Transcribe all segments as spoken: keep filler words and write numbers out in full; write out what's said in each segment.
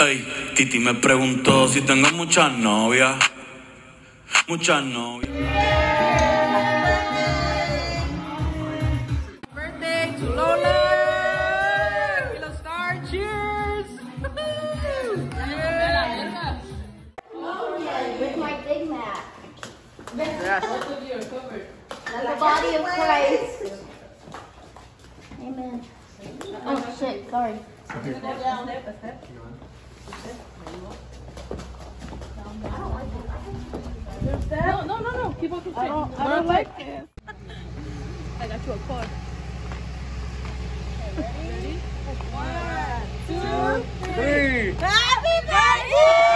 Ey, Titi me preguntó si tengo muchas novias. Muchas novias. Birthday to Lola! Kilo Star, cheers! Yeah. With my Big Mac. Yes. That's the body of Christ. Amen. Oh shit, sorry. No, no, no, no. Keep on cooking. I don't, I don't like this. I got you a cord. Okay, ready? One, two, three. Happy birthday!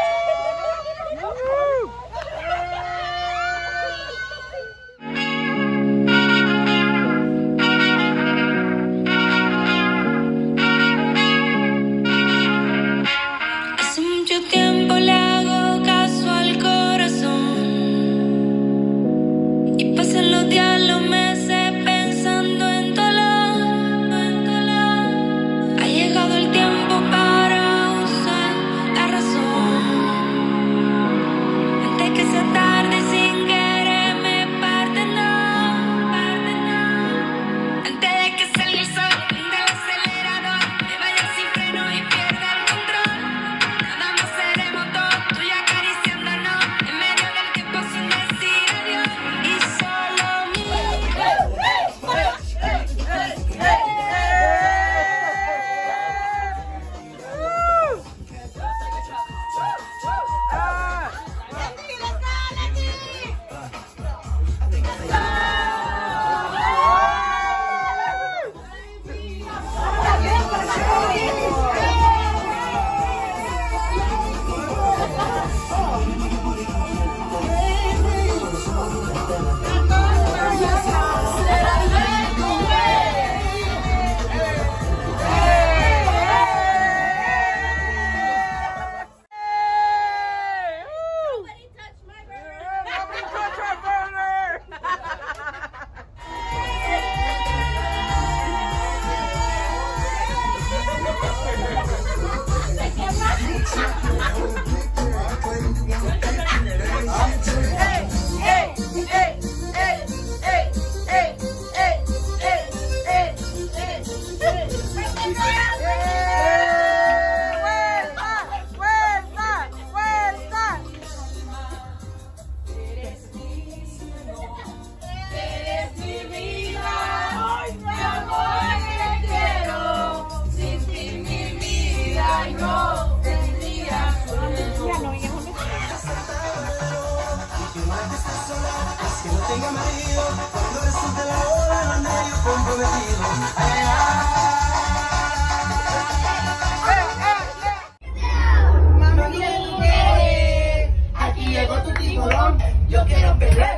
Yo quiero pelear.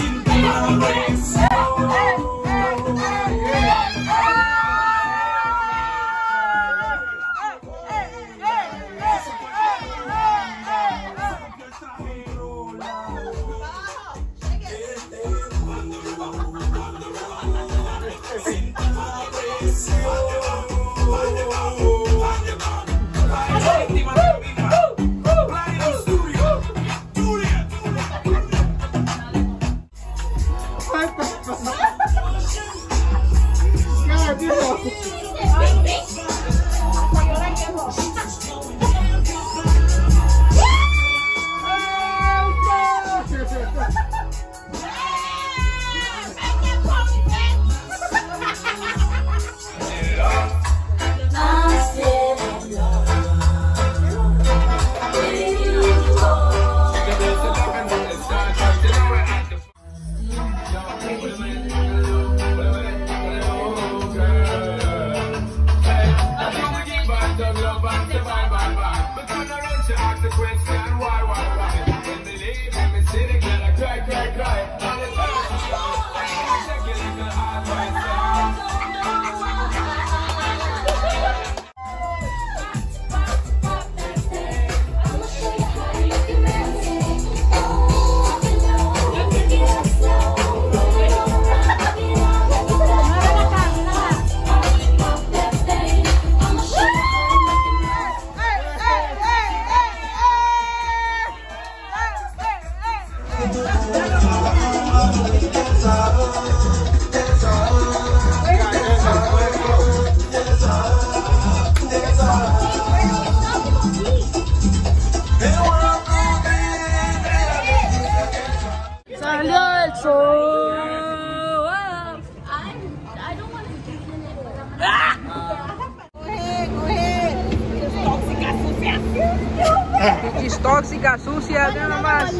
Pichis tóxica, sucia, nada más.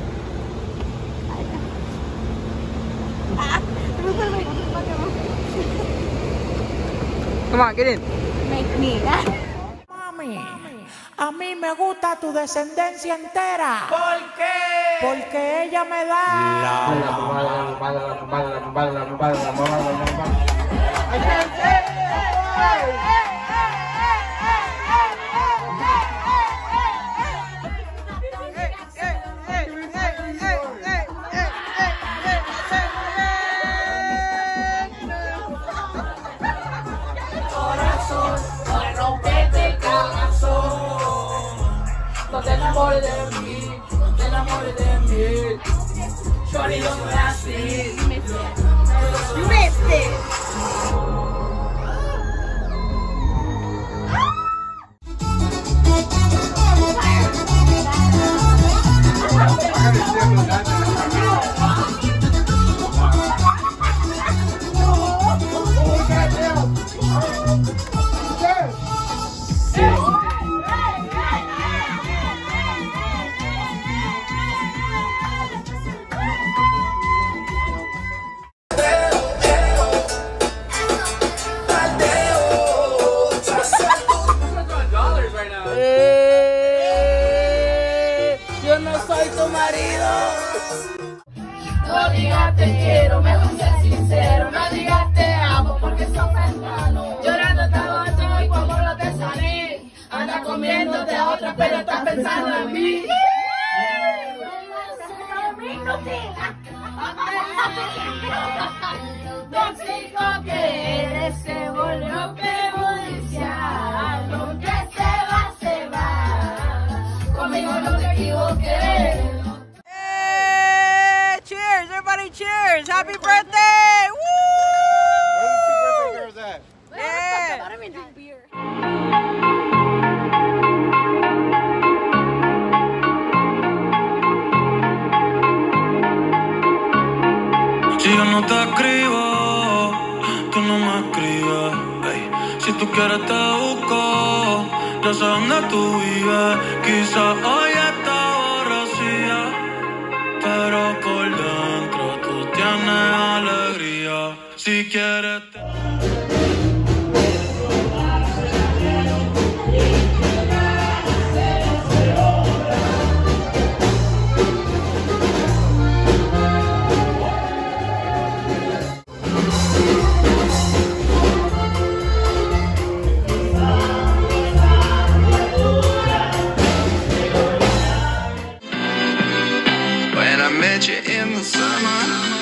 Come on, get in. Make me. Mami, a mí me gusta tu descendencia entera. ¿Por qué? Porque ella me da. No te enamores de mí, no te enamores de mí. Shorty, no me así. You missed it. No digas te quiero, mejor ser sincero. No digas te amo porque sos cercano. Llorando estaba yo y como lo te salí. Anda comiéndote a otra pero estás pensando en mí. Tóxico que eres se volvió perjudicial. Lo que se va, se va. Conmigo no te equivoqué. Cheers, everybody cheers! Happy birthday! Woo! Where's the two birthday girls at? Yeah. I don't even drink beer. Si yo no te escribo, tú no me escribes. Ey, si tú quieres te busco, yo sé dónde tú vives. Quizás hoy está borracía, pero por dentro tú tienes alegría. Si quieres te... met you in the summer.